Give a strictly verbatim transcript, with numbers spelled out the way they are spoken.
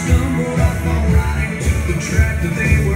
stumbled, I fall right into the trap that they